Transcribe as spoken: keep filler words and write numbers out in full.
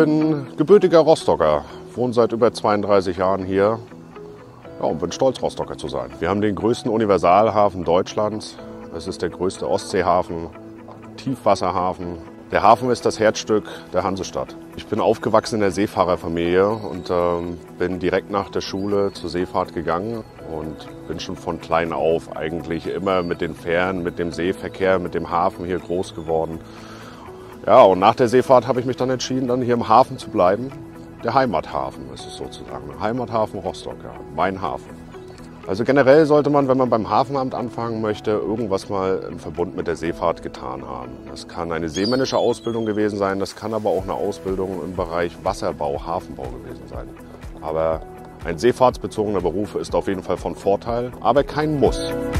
bin gebürtiger Rostocker, wohne seit über zweiunddreißig Jahren hier, ja, und bin stolz, Rostocker zu sein. Wir haben den größten Universalhafen Deutschlands. Es ist der größte Ostseehafen, Tiefwasserhafen. Der Hafen ist das Herzstück der Hansestadt. Ich bin aufgewachsen in der Seefahrerfamilie und ähm, bin direkt nach der Schule zur Seefahrt gegangen und bin schon von klein auf eigentlich immer mit den Fähren, mit dem Seeverkehr, mit dem Hafen hier groß geworden. Ja, und nach der Seefahrt habe ich mich dann entschieden, dann hier im Hafen zu bleiben. Der Heimathafen ist es sozusagen. Heimathafen Rostock, ja, mein Hafen. Also generell sollte man, wenn man beim Hafenamt anfangen möchte, irgendwas mal im Verbund mit der Seefahrt getan haben. Das kann eine seemännische Ausbildung gewesen sein, das kann aber auch eine Ausbildung im Bereich Wasserbau, Hafenbau gewesen sein. Aber ein seefahrtsbezogener Beruf ist auf jeden Fall von Vorteil, aber kein Muss.